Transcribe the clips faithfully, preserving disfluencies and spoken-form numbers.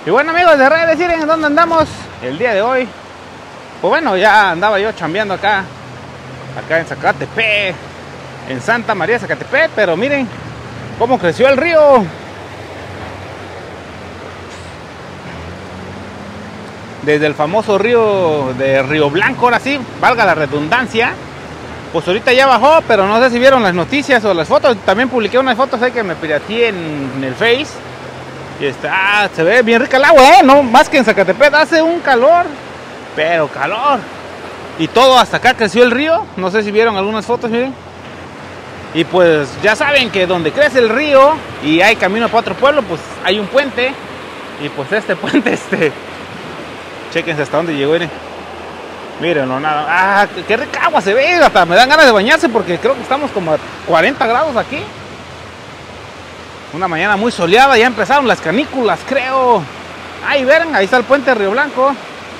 Y bueno, amigos de redes, miren dónde andamos el día de hoy. Pues bueno, ya andaba yo chambeando acá, acá en Zacatepec, en Santa María Zacatepec, pero miren cómo creció el río. Desde el famoso río de Río Blanco, ahora sí, valga la redundancia, pues ahorita ya bajó, pero no sé si vieron las noticias o las fotos. También publiqué unas fotos ahí que me pirateé en, en el Face. Y está, ah, se ve bien rica el agua, ¿eh? No más que en Zacatepec hace un calor, pero calor. Y todo hasta acá creció el río. No sé si vieron algunas fotos, miren. Y pues ya saben que donde crece el río y hay camino para otro pueblo, pues hay un puente. Y pues este puente, este, chequense hasta dónde llegó, miren. Miren, no nada. Ah, qué rica agua se ve. Hasta me dan ganas de bañarse porque creo que estamos como a cuarenta grados aquí. Una mañana muy soleada, ya empezaron las canículas, creo. Ahí ven, ahí está el puente de Río Blanco.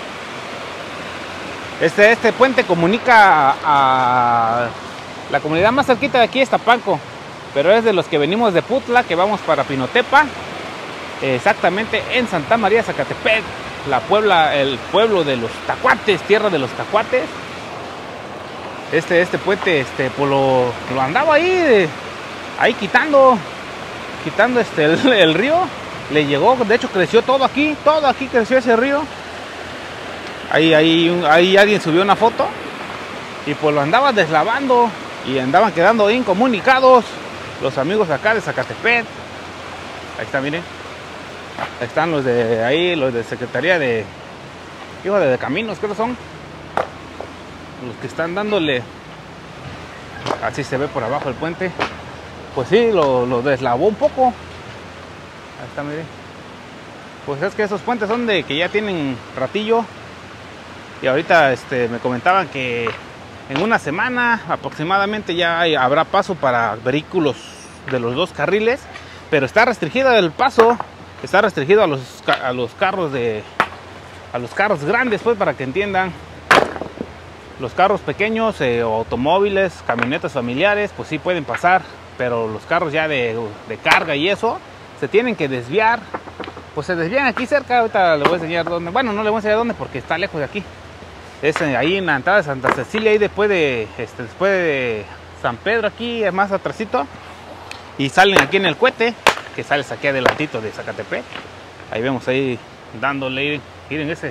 Este, este puente comunica a, a la comunidad más cerquita de aquí, es Tapanco. Pero es de los que venimos de Putla, que vamos para Pinotepa. Exactamente en Santa María Zacatepec, la Puebla, el pueblo de los tacuates, tierra de los tacuates. Este, este puente, este, pues lo, lo andaba ahí, de, ahí quitando. Quitando este el, el río, le llegó, de hecho creció todo aquí, todo aquí creció ese río. Ahí, ahí, ahí alguien subió una foto y pues lo andaba deslavando y andaban quedando incomunicados los amigos acá de Zacatepec. Ahí está, miren, ahí están los de ahí, los de Secretaría de, digo, de, de Caminos, creo que son los que están dándole. Así se ve por abajo el puente. Pues sí, lo, lo deslavó un poco. Ahí está, miren. Pues es que esos puentes son de que ya tienen ratillo. Y ahorita este, me comentaban que en una semana aproximadamente ya hay, habrá paso para vehículos de los dos carriles. Pero está restringido el paso. Está restringido a los, a los carros de a los carros grandes, pues, para que entiendan. Los carros pequeños, eh, automóviles, camionetas familiares, pues sí pueden pasar. Pero los carros ya de, de carga y eso, se tienen que desviar. Pues se desvían aquí cerca. Ahorita les voy a enseñar dónde. Bueno, no les voy a enseñar dónde porque está lejos de aquí. Es ahí en la entrada de Santa Cecilia, ahí después de, este, después de San Pedro, aquí más atrasito. Y salen aquí en el Cuete, que sales aquí adelantito de Zacatepec. Ahí vemos ahí dándole, miren ese.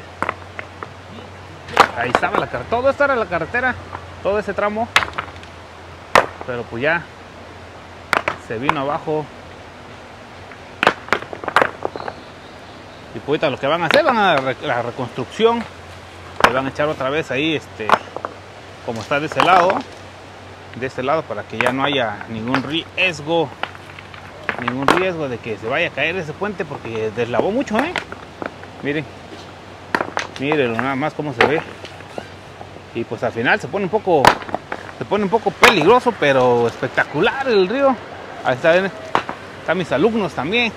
Ahí estaba la carretera, todo esto era la carretera, todo ese tramo. Pero pues ya se vino abajo. Y pues ahorita lo que van a hacer, van a la reconstrucción. Le van a echar otra vez ahí, este, como está de ese lado, de este lado, para que ya no haya ningún riesgo, ningún riesgo de que se vaya a caer ese puente, porque deslavó mucho, ¿eh? Miren, miren nada más cómo se ve. Y pues al final se pone un poco, se pone un poco peligroso, pero espectacular el río. Ahí está, ¿ven? Están mis alumnos también.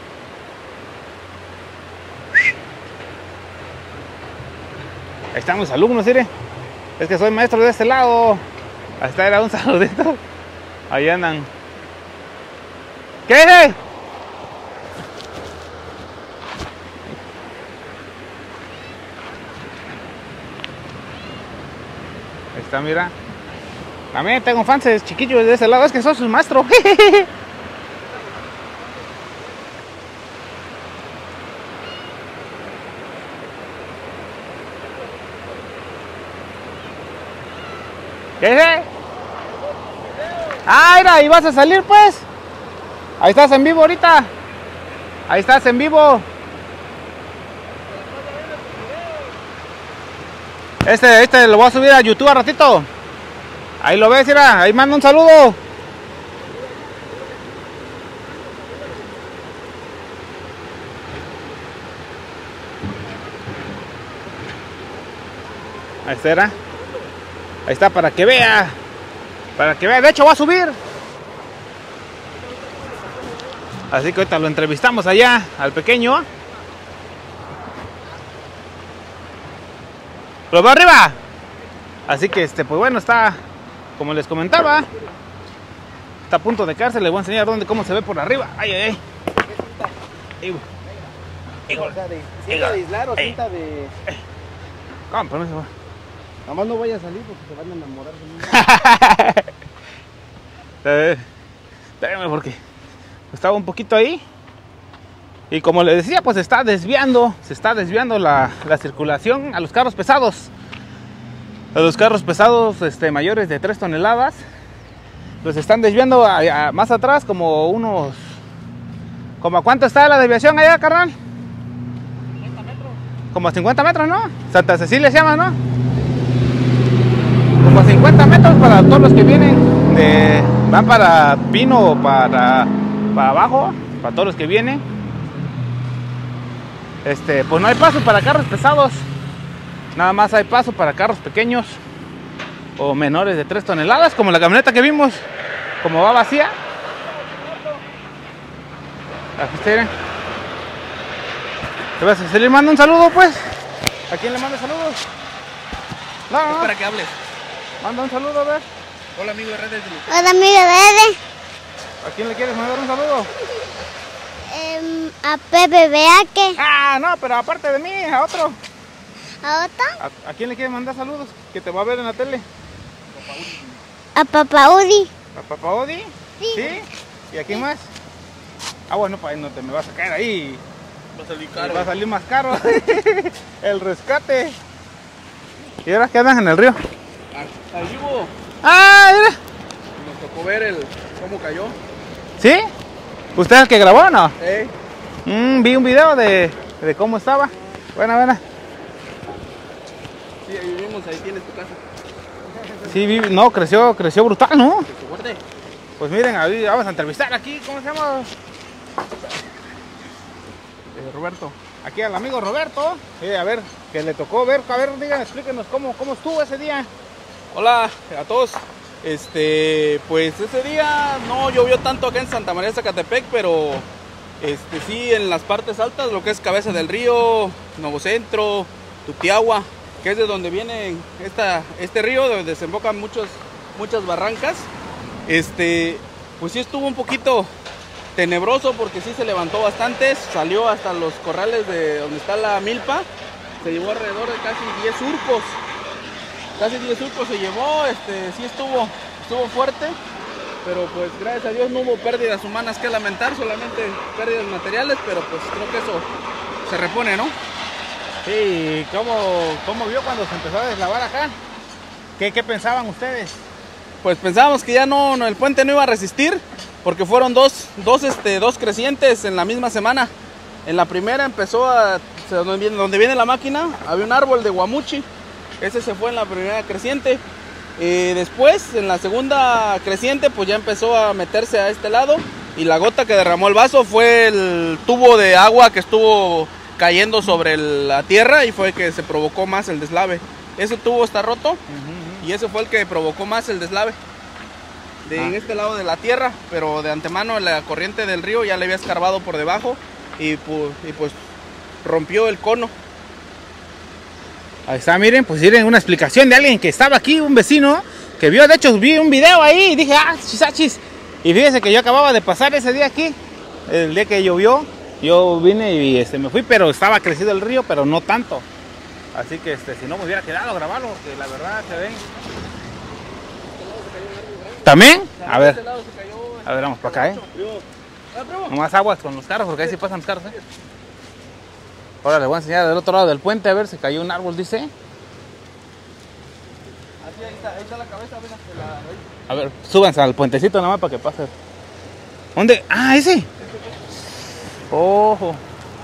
Ahí están mis alumnos, miren. Es que soy maestro de este lado. Ahí está, era un saludito. Ahí andan. ¿Qué es? Ahí está, mira. También tengo fans chiquillos de ese lado. Es que soy su maestro. ¿Qué es? Ah, mira, ahí vas a salir, pues. Ahí estás en vivo ahorita. Ahí estás en vivo. Este, este lo voy a subir a YouTube a ratito. Ahí lo ves, mira. Ahí manda un saludo. Ahí está. Ahí está, para que vea. Para que vea. De hecho, va a subir. Así que ahorita lo entrevistamos allá, al pequeño. ¿Lo veo arriba? Así que, este, pues bueno, está, como les comentaba, está a punto de caerse. Les voy a enseñar dónde, cómo se ve por arriba. Ay, ay, ay. O sea, de, ¿cinta de aislar o cinta de...? ¿Cómo? Permiso. Nada más no vaya a salir porque se van a enamorar de mí. eh, Espérame porque estaba un poquito ahí. Y como les decía, pues se está desviando, se está desviando la, la circulación a los carros pesados. A los carros pesados este, mayores de tres toneladas. Los están desviando a, a, más atrás, como unos... ¿Como a cuánto está la desviación allá, carnal? cincuenta metros. Como a cincuenta metros, ¿no? Santa Cecilia se llama, ¿no? Como a cincuenta metros para todos los que vienen de... Van para Pino o para, para abajo, para todos los que vienen. Este, pues no hay paso para carros pesados. Nada más hay paso para carros pequeños o menores de tres toneladas, como la camioneta que vimos, como va vacía. Aquí está. ¿Te vas a hacer? ¿Le manda un saludo, pues? ¿A quién le manda saludos? No, no, no. Para que hables. Manda un saludo, a ver. Hola, amigo de redes. Hola, amigo de ¿A quién le quieres mandar un saludo? eh, a Pepe Beaque. Ah, no, pero aparte de mí, a otro. ¿A otra? ¿A, a quién le quieres mandar saludos? Que te va a ver en la tele. A Papá Udi. ¿A Papá Odi? Sí. ¿Sí? ¿Y a quién más? Ah, bueno, pues no te me vas a caer ahí. Va a salir Caro. Va a salir más caro. El rescate. ¿Y ahora qué andan en el río? Al vivo. Ah, mira. Nos tocó ver el cómo cayó. ¿Sí? ¿Usted es el que grabó o no? ¿Eh? Mm, vi un video de, de cómo estaba. Buena, buena. Sí, ahí vivimos, ahí tienes tu casa. Sí, vi, no, creció, creció brutal, ¿no? Que se guarde. Pues miren, ahí vamos a entrevistar aquí, ¿cómo se llama? Eh, Roberto. Aquí al amigo Roberto. Eh, a ver, que le tocó ver, a ver, digan, explíquenos cómo, cómo estuvo ese día. Hola a todos. Este, pues ese día no llovió tanto acá en Santa María Zacatepec, pero este sí en las partes altas, lo que es Cabeza del Río, Nuevo Centro, Tutiagua, que es de donde viene esta, este río, donde desembocan muchos, muchas barrancas. Este, pues sí estuvo un poquito tenebroso porque sí se levantó bastante, salió hasta los corrales de donde está la milpa, se llevó alrededor de casi diez surcos. Casi diez surcos se llevó, este, sí estuvo, estuvo fuerte, pero pues gracias a Dios no hubo pérdidas humanas que lamentar, solamente pérdidas materiales, pero pues creo que eso se repone, ¿no? Sí, ¿cómo, cómo vio cuando se empezó a deslavar acá? ¿Qué, qué pensaban ustedes? Pues pensábamos que ya no, no, el puente no iba a resistir, porque fueron dos, dos, este, dos crecientes en la misma semana. En la primera empezó a, donde viene, donde viene la máquina, había un árbol de guamuchi. Ese se fue en la primera creciente. Eh, después, en la segunda creciente, pues ya empezó a meterse a este lado. Y la gota que derramó el vaso fue el tubo de agua que estuvo cayendo sobre el, la tierra y fue que se provocó más el deslave. Ese tubo está roto. Uh-huh. Y ese fue el que provocó más el deslave. De, ah. En este lado de la tierra, pero de antemano la corriente del río ya le había escarbado por debajo. Y pues, y pues rompió el cono. Ahí está, miren, pues miren una explicación de alguien que estaba aquí, un vecino, que vio, de hecho vi un video ahí y dije, ah, chisachis. Y fíjense que yo acababa de pasar ese día aquí, el día que llovió, yo vine y este, me fui, pero estaba crecido el río, pero no tanto. Así que este, si no me hubiera quedado a grabarlo, que la verdad se ven. ¿También? A ver, a ver, vamos para acá, ¿eh? No más aguas con los carros, porque ahí sí pasan los carros, ¿eh? Ahora les voy a enseñar del otro lado del puente, a ver si cayó un árbol, dice. Así, ahí está, ahí está la cabeza, ven hasta la... A ver, súbanse al puentecito nada más para que pase. ¿Dónde? Ah, ese. Ojo.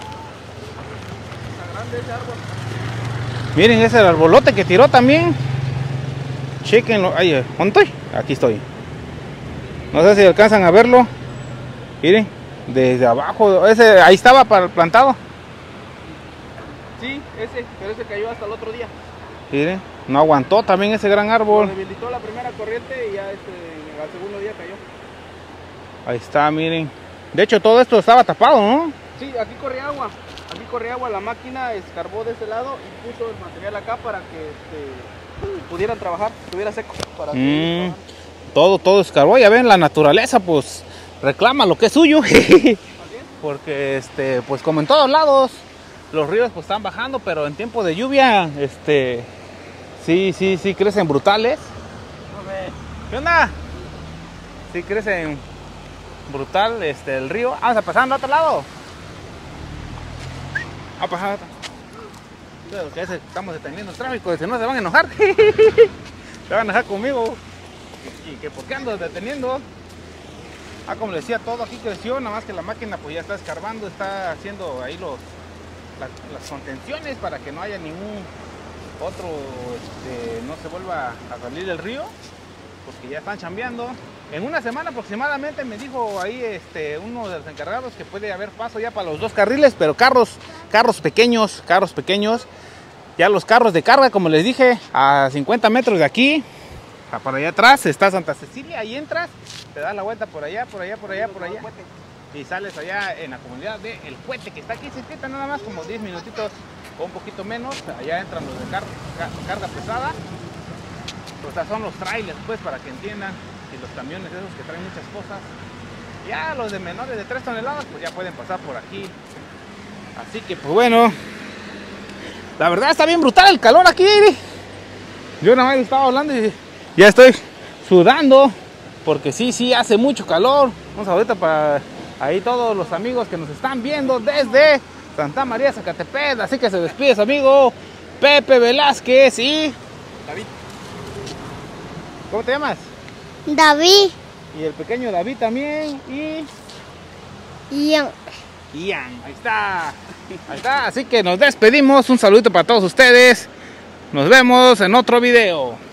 Está grande ese árbol. Miren ese arbolote que tiró también. Chequenlo. Ay, ¿dónde estoy? Aquí estoy. No sé si alcanzan a verlo. Miren, desde abajo. Ese, ahí estaba para plantado. Sí, ese, pero ese cayó hasta el otro día. Miren, no aguantó también ese gran árbol. Lo debilitó la primera corriente y ya este, al segundo día cayó. Ahí está, miren. De hecho, todo esto estaba tapado, ¿no? Sí, aquí corría agua. Aquí corría agua, la máquina escarbó de ese lado y puso el material acá para que este, pudieran trabajar, estuviera seco. Para mm, todo, todo escarbó. Ya ven, la naturaleza, pues, reclama lo que es suyo. Porque, este, pues, como en todos lados. los ríos pues están bajando, pero en tiempo de lluvia, este, sí, sí, sí crecen brutales. ¿Qué onda? Sí crecen brutal este, el río. Vamos a pasar al otro lado. Vamos a pasar. Que estamos deteniendo el tráfico, si no se van a enojar. Se van a enojar conmigo. Y que por qué ando deteniendo. Ah, como les decía, todo aquí creció, nada más que la máquina pues ya está escarbando, está haciendo ahí los la, las contenciones para que no haya ningún otro, este, no se vuelva a salir el río, porque ya están chambeando. En una semana aproximadamente me dijo ahí este, uno de los encargados que puede haber paso ya para los dos carriles, pero carros, carros pequeños, carros pequeños, ya los carros de carga, como les dije, a cincuenta metros de aquí, para allá atrás está Santa Cecilia, ahí entras, te das la vuelta por allá, por allá, por allá, por allá, y sales allá en la comunidad de El Cuete, que está aquí cerquita, nada más como diez minutitos o un poquito menos. Allá entran los de car car carga pesada, o sea, son los trailers, pues, para que entiendan, y los camiones esos que traen muchas cosas. Ya los de menores de tres toneladas, pues ya pueden pasar por aquí. Así que, pues bueno, la verdad está bien brutal el calor aquí. Yo nada más estaba hablando y ya estoy sudando, porque sí, sí, hace mucho calor. Vamos ahorita para ahí todos los amigos que nos están viendo desde Santa María, Zacatepec. Así que se despide su amigo Pepe Velázquez y David. ¿Cómo te llamas? David. Y el pequeño David también. Y Ian. Ian, ahí está. Ahí está. Así que nos despedimos. Un saludito para todos ustedes. Nos vemos en otro video.